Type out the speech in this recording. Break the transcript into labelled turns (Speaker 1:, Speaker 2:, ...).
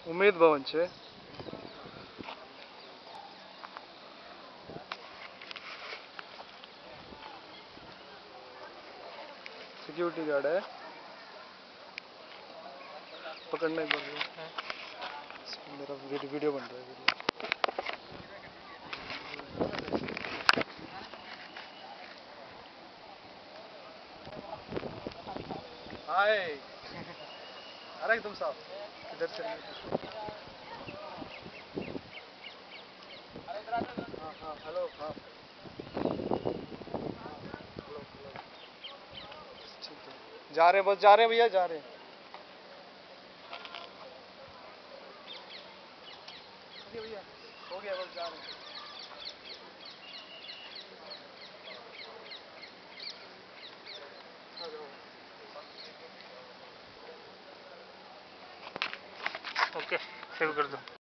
Speaker 1: उम्मीद भवन છે सिक्योरिटी गार्ड है पकड़ने को मेरा वीडियो बन रहा है हाय अरे तुम साहब इधर से हाँ हाँ हेलो हाँ ठीक है जा रहे बस जा रहे भैया जा रहे भैया हो गया बस जा रहे हैं
Speaker 2: ओके सेव कर दो।